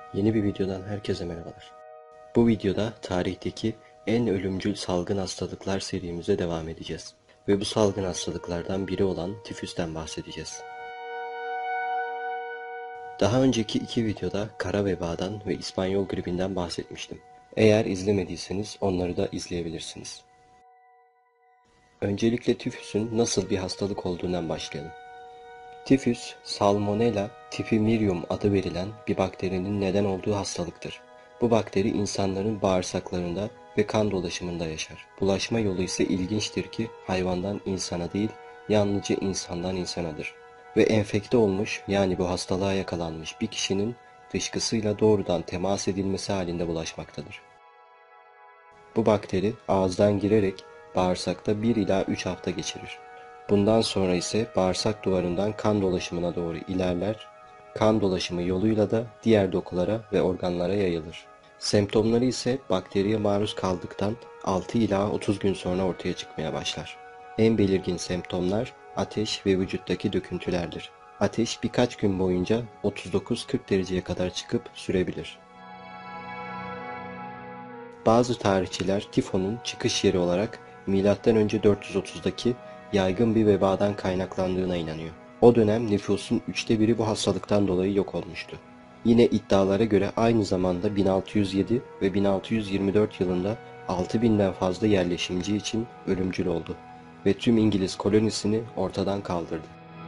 Yeni bir videodan herkese merhabalar. Bu videoda tarihteki en ölümcül salgın hastalıklar serimize devam edeceğiz. Ve bu salgın hastalıklardan biri olan tifüsten bahsedeceğiz. Daha önceki iki videoda kara vebadan ve İspanyol gribinden bahsetmiştim. Eğer izlemediyseniz onları da izleyebilirsiniz. Öncelikle tifüsün nasıl bir hastalık olduğundan başlayalım. Tifüs, Salmonella typhimurium adı verilen bir bakterinin neden olduğu hastalıktır. Bu bakteri insanların bağırsaklarında ve kan dolaşımında yaşar. Bulaşma yolu ise ilginçtir ki hayvandan insana değil, yalnızca insandan insanadır. Ve enfekte olmuş, yani bu hastalığa yakalanmış bir kişinin dışkısıyla doğrudan temas edilmesi halinde bulaşmaktadır. Bu bakteri ağızdan girerek bağırsakta 1 ila 3 hafta geçirir. Bundan sonra ise bağırsak duvarından kan dolaşımına doğru ilerler, kan dolaşımı yoluyla da diğer dokulara ve organlara yayılır. Semptomları ise bakteriye maruz kaldıktan 6 ila 30 gün sonra ortaya çıkmaya başlar. En belirgin semptomlar ateş ve vücuttaki döküntülerdir. Ateş birkaç gün boyunca 39-40 dereceye kadar çıkıp sürebilir. Bazı tarihçiler tifonun çıkış yeri olarak M.Ö. 430'daki yaygın bir vebadan kaynaklandığına inanıyor. O dönem nüfusun 1/3'ü bu hastalıktan dolayı yok olmuştu. Yine iddialara göre aynı zamanda 1607 ve 1624 yılında 6000'den fazla yerleşimci için ölümcül oldu ve tüm İngiliz kolonisini ortadan kaldırdı.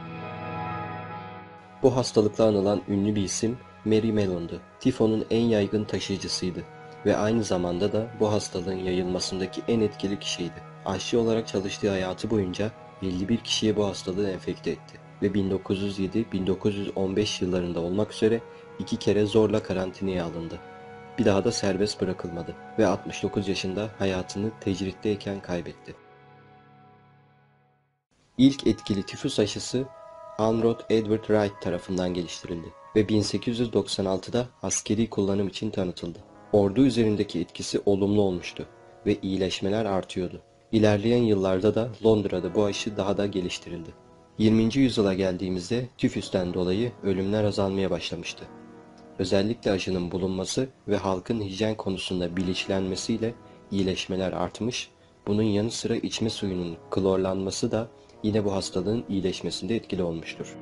Bu hastalıkla anılan ünlü bir isim Mary Mellon'du. Tifonun en yaygın taşıyıcısıydı ve aynı zamanda da bu hastalığın yayılmasındaki en etkili kişiydi. Aşçı olarak çalıştığı hayatı boyunca 51 kişiye bu hastalığı enfekte etti ve 1907-1915 yıllarında olmak üzere 2 kere zorla karantinaya alındı. Bir daha da serbest bırakılmadı ve 69 yaşında hayatını tecritteyken kaybetti. İlk etkili tifüs aşısı Alfred Edward Wright tarafından geliştirildi ve 1896'da askeri kullanım için tanıtıldı. Ordu üzerindeki etkisi olumlu olmuştu ve iyileşmeler artıyordu. İlerleyen yıllarda da Londra'da bu aşı daha da geliştirildi. 20. yüzyıla geldiğimizde tifüsten dolayı ölümler azalmaya başlamıştı. Özellikle aşının bulunması ve halkın hijyen konusunda bilinçlenmesiyle iyileşmeler artmış, bunun yanı sıra içme suyunun klorlanması da yine bu hastalığın iyileşmesinde etkili olmuştur.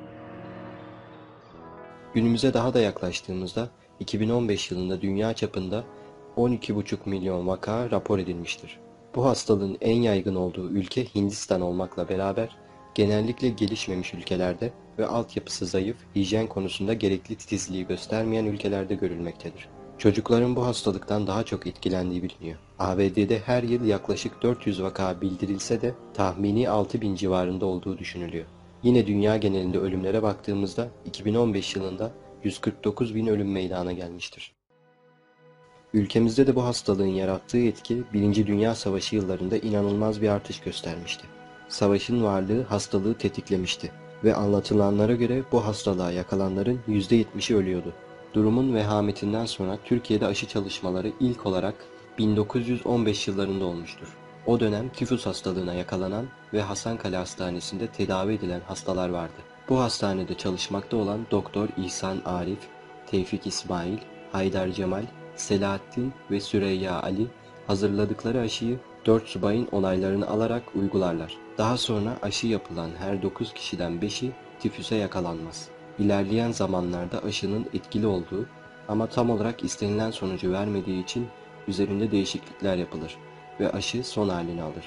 Günümüze daha da yaklaştığımızda 2015 yılında dünya çapında 12,5 milyon vaka rapor edilmiştir. Bu hastalığın en yaygın olduğu ülke Hindistan olmakla beraber genellikle gelişmemiş ülkelerde ve altyapısı zayıf, hijyen konusunda gerekli titizliği göstermeyen ülkelerde görülmektedir. Çocukların bu hastalıktan daha çok etkilendiği biliniyor. ABD'de her yıl yaklaşık 400 vaka bildirilse de tahmini 6.000 civarında olduğu düşünülüyor. Yine dünya genelinde ölümlere baktığımızda 2015 yılında 149.000 ölüm meydana gelmiştir. Ülkemizde de bu hastalığın yarattığı etki 1. Dünya Savaşı yıllarında inanılmaz bir artış göstermişti. Savaşın varlığı hastalığı tetiklemişti ve anlatılanlara göre bu hastalığa yakalananların %70'i ölüyordu. Durumun vehametinden sonra Türkiye'de aşı çalışmaları ilk olarak 1915 yıllarında olmuştur. O dönem tifüs hastalığına yakalanan ve Hasankale Hastanesi'nde tedavi edilen hastalar vardı. Bu hastanede çalışmakta olan Doktor İhsan Arif, Tevfik İsmail, Haydar Cemal, Selahattin ve Süreyya Ali hazırladıkları aşıyı 4 subayın onaylarını alarak uygularlar. Daha sonra aşı yapılan her 9 kişiden 5'i tifüse yakalanmaz. İlerleyen zamanlarda aşının etkili olduğu ama tam olarak istenilen sonucu vermediği için üzerinde değişiklikler yapılır ve aşı son halini alır.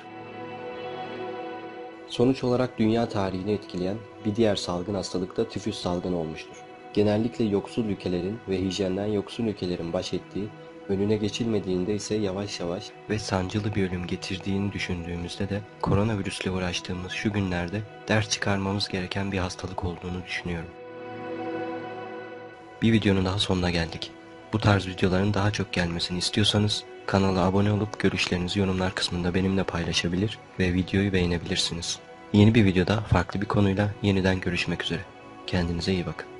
Sonuç olarak dünya tarihini etkileyen bir diğer salgın hastalık da tifüs salgını olmuştur. Genellikle yoksul ülkelerin ve hijyenden yoksun ülkelerin baş ettiği, önüne geçilmediğinde ise yavaş yavaş ve sancılı bir ölüm getirdiğini düşündüğümüzde de koronavirüsle uğraştığımız şu günlerde ders çıkarmamız gereken bir hastalık olduğunu düşünüyorum. Bir videonun daha sonuna geldik. Bu tarz videoların daha çok gelmesini istiyorsanız kanala abone olup görüşlerinizi yorumlar kısmında benimle paylaşabilir ve videoyu beğenebilirsiniz. Yeni bir videoda farklı bir konuyla yeniden görüşmek üzere. Kendinize iyi bakın.